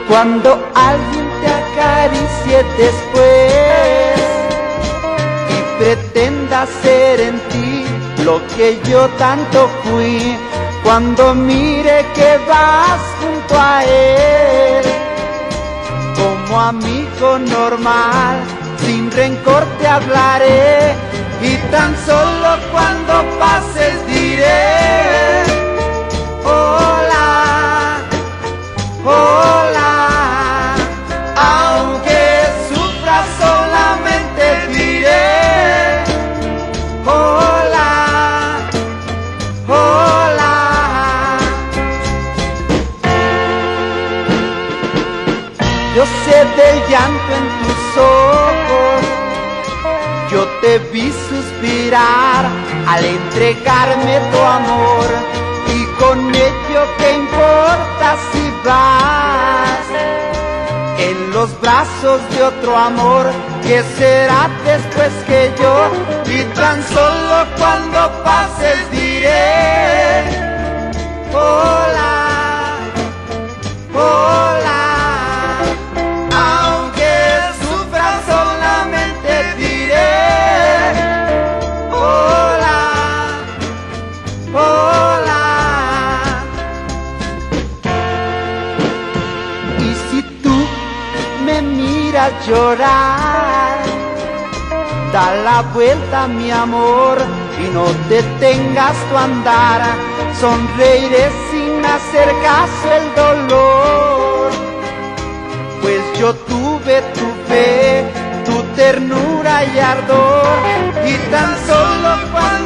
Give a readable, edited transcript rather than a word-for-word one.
Cuando alguien te acaricie después y pretenda ser en ti lo que yo tanto fui, cuando mire que vas junto a él como amigo normal, sin rencor te hablaré, y tan solo cuando pases diré: hola, hola. Aunque sufras solamente diré: hola, hola. Yo sé del llanto en tus ojos, yo te vi suspirar al entregarme tu amor, y con ello qué importa si vas en los brazos de otro amor que será después que yo, y tan solo cuando pases diré: hola, hola. Aunque sufras solamente diré: hola, hola. Y si tú me miras llorar, da la vuelta, mi amor, y no detengas tu andar. Sonreiré sin hacer caso el dolor, pues yo tuve tu fe, tu ternura y ardor, y tan solo cuando